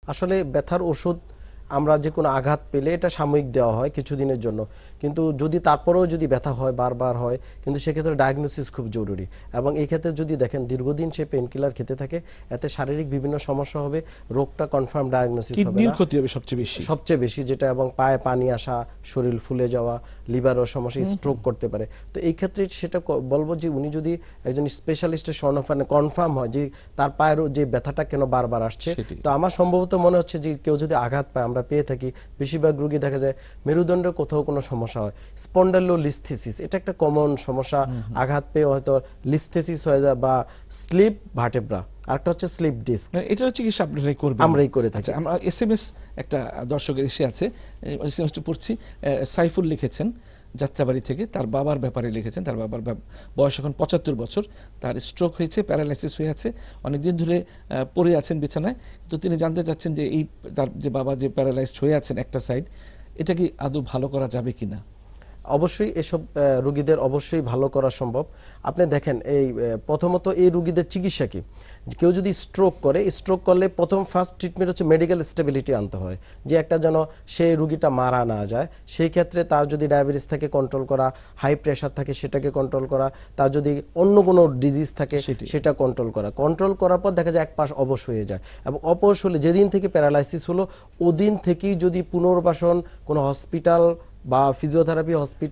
আসলে ব্যথার ওষুধ আমরা যে কোনো আঘাত পেলে এটা সাময়িক দেওয়া হয় কিছুদিনের জন্য, কিন্তু যদি তারপরেও যদি ব্যথা হয়, বারবার হয়, কিন্তু সেক্ষেত্রে ডায়াগনোসিস খুব জরুরি। এবং এই ক্ষেত্রে যদি দেখেন দীর্ঘদিন সে পেন কিলার খেতে থাকে, এতে শারীরিক বিভিন্ন সমস্যা হবে, রোগটা কনফার্ম ডায়াগনোসিস হবে কিডনির না, ক্ষতি হবে সবচেয়ে বেশি যেটা, এবং পায়ে পানি আসা, শরীর ফুলে যাওয়া, লিভারও সমস্যা, স্ট্রোক করতে পারে। তো এই ক্ষেত্রে সেটা বলবো যে উনি যদি একজন স্পেশালিস্টের শরণাপন্ন কনফার্ম হয় যে তার পায়ের যে ব্যথাটা কেন বারবার আসছে, তো আমার সম্ভবত মনে হচ্ছে যে কেউ যদি আঘাত পায়, আমরা পেয়ে থাকি বেশিরভাগ রোগী দেখা যায় মেরুদণ্ডের কোথাও কোনো সমস্যা হয়, স্পন্ডাইলোলিস্থেসিস, এটা একটা কমন সমস্যা, আঘাত পেয়ে হয়তো লিস্থেসিস হয়ে যায়, বা স্লিপ ভার্টেব্রা, আরেকটা হচ্ছে স্লিপ ডিস্ক। এটা চিকিৎসা আপনারাই করবেন? আমরাই করে থাকি। আচ্ছা, আমরা এসএমএস একটা দর্শকের এসে আছে, এসএমএসটা পড়ছি। সাইফুল লিখেছেন যাত্রাবাড়ি থেকে, তার বাবার ব্যাপারে লিখেছেন। তার বাবার বয়স এখন ৭৫ বছর, তার স্ট্রোক হয়েছে, প্যারালাইসিস হয়ে আছে, অনেকদিন ধরে পড়ে আছেন বিছানায়। তো তিনি জানতে চাচ্ছেন যে এই তার যে বাবা যে প্যারালাইজড হয়ে আছেন একটা সাইড, এটা কি আদৌ ভালো করা যাবে কিনা? অবশ্যই এসব রোগীদের অবশ্যই ভালো করা সম্ভব। আপনি দেখেন এই প্রথমত এই রোগীদের চিকিৎসা কি, কেউ যদি স্ট্রোক করলে প্রথম ফার্স্ট ট্রিটমেন্ট হচ্ছে মেডিকেল স্টেবিলিটি আনতে হয়, যে একটা যেন সেই রোগীটা মারা না যায়। সেই ক্ষেত্রে তার যদি ডায়াবেটিস থাকে কন্ট্রোল করা, হাই প্রেশার থাকে সেটাকে কন্ট্রোল করা, তার যদি অন্য কোনো ডিজিজ থাকে সেটা কন্ট্রোল করার পর দেখা যায় এক পাশ অবশ হয়ে যায়, এবং অবশ হলে যেদিন থেকে প্যারালাইসিস হলো ওদিন থেকেই যদি পুনর্বাসন কোনো হসপিটাল বা ফিজিওথেরাপি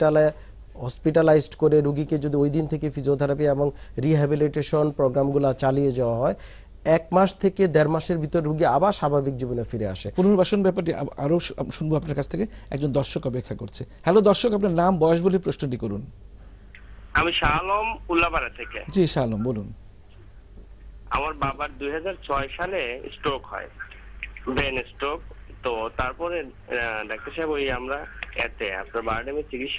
হসপিটালাইজড করে রোগীকে যদি ওই দিন থেকে ফিজিওথেরাপি এবং রিহ্যাবিলিটেশন প্রোগ্রামগুলো চালিয়ে যাওয়া হয়, 1 মাস থেকে 1.5 মাসের ভিতর রোগী আবার স্বাভাবিক জীবনে ফিরে আসে। পুনর্বাসন ব্যাপারটি আরও শুনবো আপনার কাছ থেকে। একজন দর্শক অপেক্ষা করছে। হ্যালো দর্শক, আপনার নাম বয়স বলে প্রশ্নটি করুন। আমি শাহ আলম, উল্লাপাড়া থেকে। জি শাহ আলম, বলুন। আমার বাবার 2006 সালে স্ট্রোক হয়, ব্রেন স্ট্রোক। তো তারপরে ডাক্তার সাহেব আমরা আপনার বারডেমে চিকিৎসা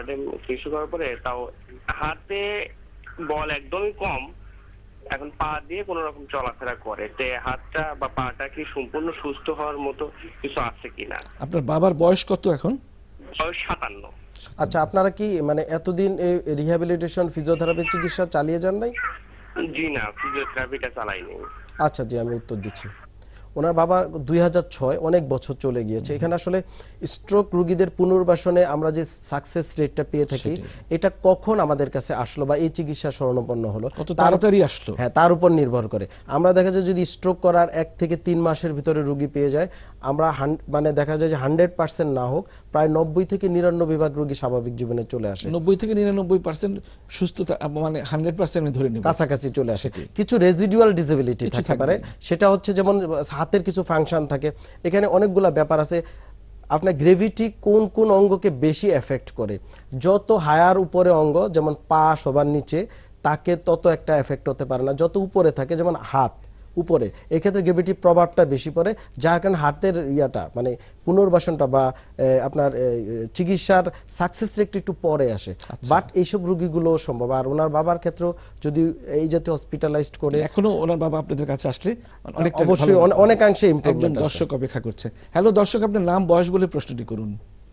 করার পরে তাও হাতে বল একদমই কম, এখন পা দিয়ে কোন রকম চলাফেরা করে। হাতটা বা পাটা কি সম্পূর্ণ সুস্থ হওয়ার মতো কিছু আছে কিনা? আপনার বাবার বয়স কত এখন? বয়স 57। আচ্ছা, আপনারা কি মানে এতদিন এই রিহ্যাবিলিটেশন ফিজিওথেরাপি চিকিৎসা চালিয়ে যান নাই? জি না, ফিজিওথেরাপিটা চালাইনি। আচ্ছা, জি আমি উত্তর দিচ্ছি। ওনার বাবা 2006, অনেক বছর চলে গিয়েছে। এখানে আসলে স্ট্রোক রোগীদের পুনর্বাসনে আমরা যে সাকসেস রেটটা পেয়ে থাকি, এটা কখন আমাদের কাছে আসলো বা এই চিকিৎসা শরণাপন্ন হলো, কত তাড়াতাড়ি আসলো, হ্যাঁ তার উপর নির্ভর করে। আমরা দেখা যায় যদি স্ট্রোক করার 1 থেকে 3 মাসের ভিতরে রোগী পেয়ে যায়, আমরা মানে দেখা যায় যে 100% না হোক, প্রায় 90 থেকে 99% রোগী স্বাভাবিক জীবনে চলে আসে। 90 থেকে 99% সুস্থতা, মানে 100% ধরে নিব, কাছাকাছি চলে আসে। কিছু রেজিডুয়াল ডিসেবিলিটি থাকতে পারে, সেটা হচ্ছে যেমন হাতের কিছু ফাংশন থাকে। এখানে অনেকগুলা ব্যাপার আছে। আপনার গ্রেভিটি কোন কোন অঙ্গকে বেশি এফেক্ট করে, যত হায়ার উপরে অঙ্গ, যেমন পা সবার নিচে, তাকে তত একটা এফেক্ট হতে পারে না। যত উপরে থাকে, যেমন হাত উপরে, এক্ষেত্রে গ্রেভিটির প্রভাবটা বেশি পড়ে, যার কারণে হাতের মানে পুনর্বাসনটা বা আপনার চিকিৎসার সাকসেস রেট একটু পরে আসে। বাট এইসব রোগীগুলো সম্ভব। আর ওনার বাবার ক্ষেত্রে যদি এই জাতীয় হসপিটালাইজড করে, এখনো ওনার বাবা আপনাদের কাছে আসলে অনেকটা অবশ্যই অনেকাংশে ইমপ্রুভমেন্ট। দর্শক অপেক্ষা করছে। হ্যালো দর্শক, আপনার নাম বয়স বলে প্রশ্নটি করুন।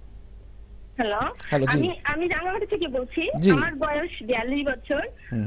হ্যালো, আমি রাঙামাটি থেকে বলছি। আমার বয়স 42 বছর।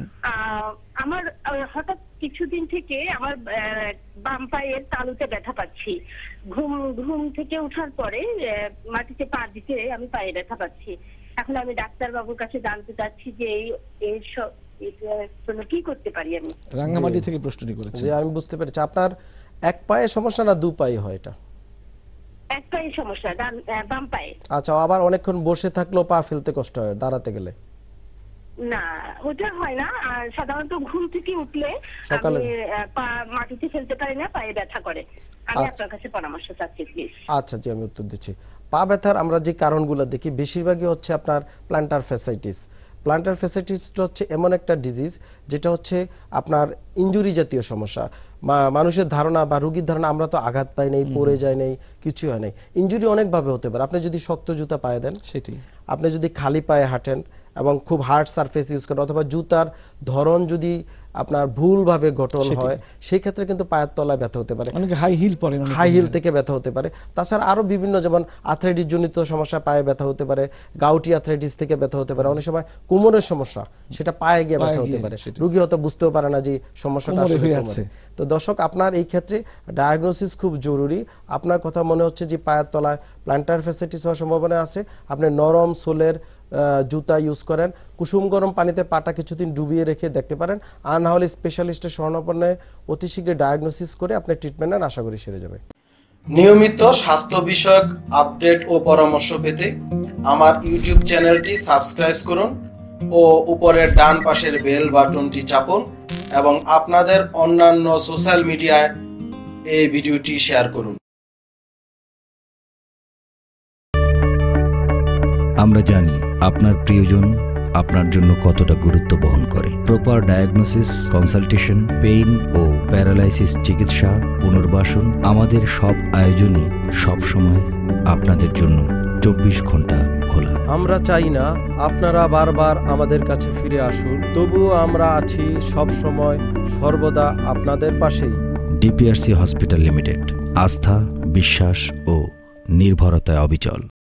আমার হঠাৎ কিছুদিন থেকে আমার বাম পায়ের তালুতে ব্যথা পাচ্ছি। ঘুম থেকে ওঠার পরে মাটিতে পা দিতে আমি পায়ে ব্যথা পাচ্ছি। এখন আমি ডাক্তার বাবুর কাছে জানতে চাচ্ছি যে এই সব কি করতে পারি আমি। রাঙামাটি থেকে প্রশ্নটি করেছি। আমি বুঝতে পেরেছি। আপনার এক পায়ে সমস্যা না দু পায়ে হয় এটা? এক পায়ে সমস্যা, বাম পায়ে। আচ্ছা, আবার অনেকক্ষণ বসে থাকলেও পা ফেলতে কষ্ট হয় দাঁড়াতে গেলে? না, ওটা হয় না। আর সাধারণত ঘুম থেকে উঠলে আমি পা মাটিতে ফেলতে পারি না, পায়ে ব্যথা করে। আমি আপনার কাছে পরামর্শ চাচ্ছি প্লিজ। আচ্ছা জি, আমি উত্তর দিচ্ছি। পা ব্যথার আমরা যে কারণগুলো দেখি বেশিরভাগই হচ্ছে আপনার প্ল্যান্টার ফ্যাসাইটিস। প্ল্যান্টার ফ্যাসাইটিসটা হচ্ছে এমন একটা ডিজিজ যেটা হচ্ছে আপনার ইনজুরি জাতীয় সমস্যা। মানুষের ধারণা বা রোগীর ধারণা আমরা তো আঘাত পাই নাই, পড়ে যায় নাই, কিছু হয় নাই। ইনজুরি অনেকভাবে হতে পারে। আপনি যদি শক্ত জুতা পায়ে দেন, সেটি আপনি যদি খালি পায়ে হাঁটেন, এবং খুব হার্ড সারফেস ইউজ করেন, অথবা জুতার ধরন যদি আপনার ভুলভাবে গঠন হয়, সেই ক্ষেত্রে কিন্তু পায়ের তলায় ব্যথা হতে পারে। অনেকে হাই হিল পরেন, হাই হিল থেকে ব্যথা হতে পারে। তাছাড়া আরো বিভিন্ন, যেমন আর্থ্রাইটিস জনিত সমস্যা, পায়ে ব্যথা হতে পারে, গাউটি আর্থ্রাইটিস থেকে ব্যথা হতে পারে, অনেক সময় কোমরের সমস্যা, সেটা পায়ে গিয়ে ব্যথা হতে পারে, রোগী হয়তো বুঝতেও পারে না যে সমস্যাটা আসলে কোমরে। তো দর্শক, আপনার এই ক্ষেত্রে ডায়াগনোসিস খুব জরুরি। আপনার কথা মনে হচ্ছে যে পায়ের তলায় প্ল্যান্টার ফ্যাসিটিস হওয়ার সম্ভাবনা আছে, আপনি নরম সোলের জুতা ইউজ করেন, কুসুম গরম পানিতে পাটা কিছুদিন ডুবিয়ে রেখে দেখতে পারেন, আর না হলে স্পেশালিস্টের শরণাপন্নে অতি শীঘ্রই ডায়াগনোসিস করে আপনি ট্রিটমেন্ট নেন, আশা করি সেরে যাবে। নিয়মিত স্বাস্থ্য বিষয়ক আপডেট ও পরামর্শ পেতে আমার ইউটিউব চ্যানেলটি সাবস্ক্রাইব করুন ও উপরের ডান পাশের বেল বাটনটি চাপুন, এবং আপনাদের অন্যান্য সোশ্যাল মিডিয়ায় এই ভিডিওটি শেয়ার করুন। আমরা জানি আপনার প্রিয়জন আপনার জন্য কতটা গুরুত্ব বহন করে। প্রপার ডায়াগনোসিস, কনসালটেশন, পেইন ও প্যারালাইসিস চিকিৎসা, পুনর্বাসন, আমাদের সব আয়োজনে সব সময় আপনাদের জন্য 24 ঘন্টা খোলা। আমরা চাই না আপনারা বারবার আমাদের কাছে ফিরে আসুন, তবুও আমরা আছি সব সময় সর্বদা আপনাদের পাশেই। ডিপিআরসি হসপিটাল লিমিটেড, আস্থা, বিশ্বাস ও নির্ভরতায় অবিচল।